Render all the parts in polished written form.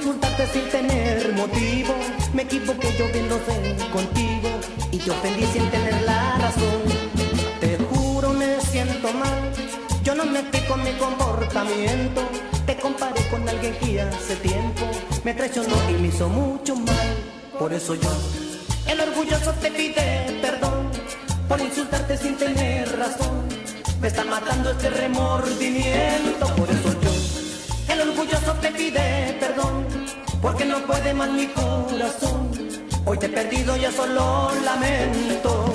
insultarte sin tener motivo. Me equivoqué yo viéndose contigo y te ofendí sin tener la razón. Te juro me siento mal, yo no me explico mi comportamiento. Te comparé con alguien que hace tiempo me traicionó y me hizo mucho mal. Por eso yo, el orgulloso, te pide perdón por insultarte sin tener razón. Me está matando este remordimiento. Por eso yo, el orgulloso, te pide perdón porque no puede más mi corazón. Hoy te he perdido, ya solo lamento.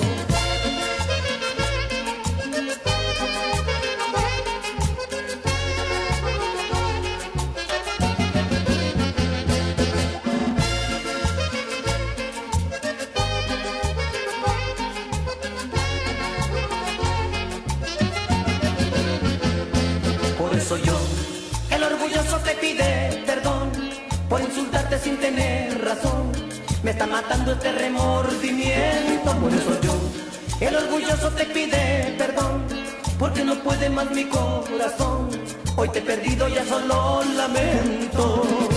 Por eso yo, el orgulloso, te pide perdón por insultarte sin tener razón. Me está matando este remordimiento. Por eso yo, el orgulloso, te pide perdón porque no puede más mi corazón. Hoy te he perdido, ya solo lamento.